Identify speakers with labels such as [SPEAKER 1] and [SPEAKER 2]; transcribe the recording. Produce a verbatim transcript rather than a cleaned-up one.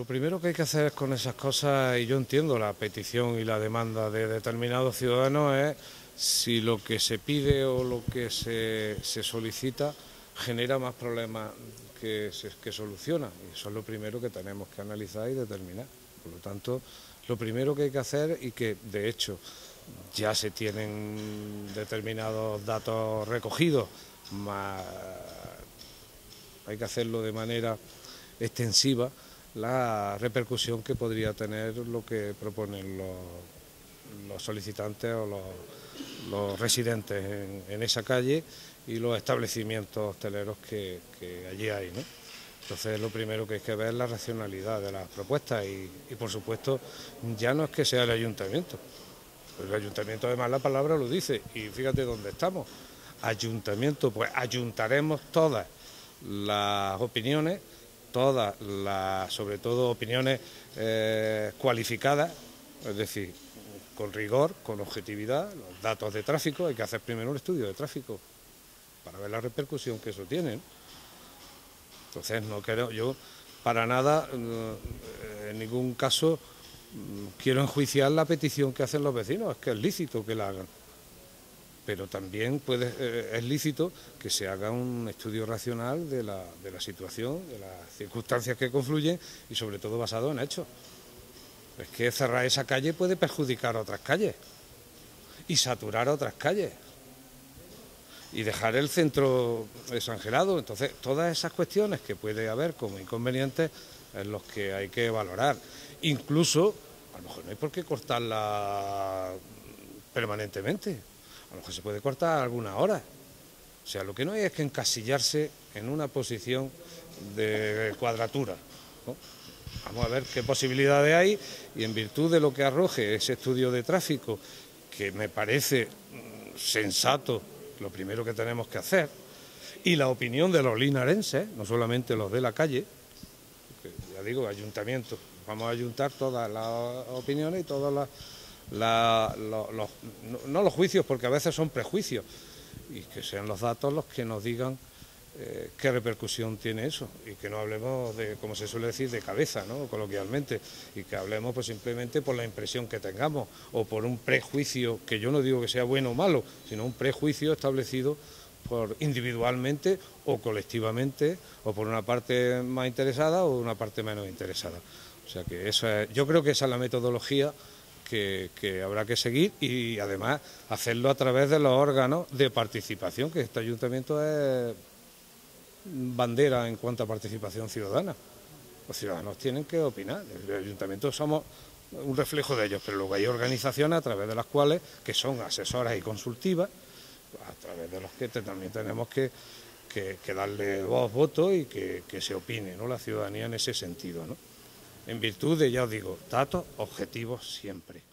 [SPEAKER 1] Lo primero que hay que hacer con esas cosas, y yo entiendo la petición y la demanda de determinados ciudadanos, es si lo que se pide o lo que se, se solicita genera más problemas que, se, que soluciona. Y eso es lo primero que tenemos que analizar y determinar. Por lo tanto, lo primero que hay que hacer, y que de hecho ya se tienen determinados datos recogidos, más hay que hacerlo de manera extensiva, la repercusión que podría tener lo que proponen los, los solicitantes o los, los residentes en, en esa calle y los establecimientos hosteleros que, que allí hay, ¿no? Entonces lo primero que hay que ver es la racionalidad de las propuestas y, y por supuesto ya no es que sea el ayuntamiento, el ayuntamiento además la palabra lo dice y fíjate dónde estamos, ayuntamiento, pues ayuntaremos todas las opiniones, todas las, sobre todo opiniones eh, cualificadas, es decir, con rigor, con objetividad, los datos de tráfico, hay que hacer primero un estudio de tráfico para ver la repercusión que eso tiene, ¿no? Entonces no quiero, yo para nada, en ningún caso quiero enjuiciar la petición que hacen los vecinos, es que es lícito que la hagan. Pero también puede, eh, es lícito que se haga un estudio racional de la, de la situación, de las circunstancias que confluyen y sobre todo basado en hechos. Es que cerrar esa calle puede perjudicar a otras calles y saturar a otras calles y dejar el centro desangelado. Entonces, todas esas cuestiones que puede haber como inconvenientes es los que hay que valorar. Incluso, a lo mejor no hay por qué cortarla permanentemente. A lo mejor se puede cortar algunas horas. O sea, lo que no hay es que encasillarse en una posición de cuadratura, ¿no? Vamos a ver qué posibilidades hay y en virtud de lo que arroje ese estudio de tráfico, que me parece sensato, lo primero que tenemos que hacer, y la opinión de los linarenses, no solamente los de la calle, porque ya digo, ayuntamiento, vamos a ayuntar todas las opiniones y todas las... La, lo, los, no, no los juicios, porque a veces son prejuicios, y que sean los datos los que nos digan eh, qué repercusión tiene eso, y que no hablemos de, como se suele decir, de cabeza, ¿no?, coloquialmente, y que hablemos pues simplemente por la impresión que tengamos, o por un prejuicio, que yo no digo que sea bueno o malo, sino un prejuicio establecido por individualmente o colectivamente, o por una parte más interesada o una parte menos interesada. O sea que eso es, yo creo que esa es la metodología Que, que habrá que seguir y además hacerlo a través de los órganos de participación, que este ayuntamiento es bandera en cuanto a participación ciudadana. Los ciudadanos tienen que opinar, el ayuntamiento somos un reflejo de ellos, pero luego hay organizaciones a través de las cuales, que son asesoras y consultivas, a través de las que también tenemos que, que, que darle voz, voto y que, que se opine, ¿no?, la ciudadanía en ese sentido, ¿no?, en virtud de, ya os digo, datos objetivos siempre.